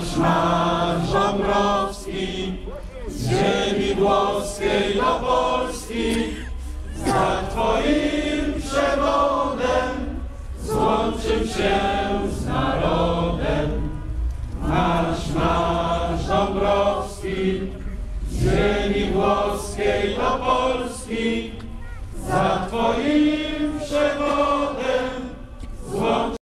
Marsz Dąbrowski, z ziemi włoskiej do Polski, za Twoim przewodem złączył się z narodem. Marsz Dąbrowski, z ziemi włoskiej do Polski, za Twoim przewodem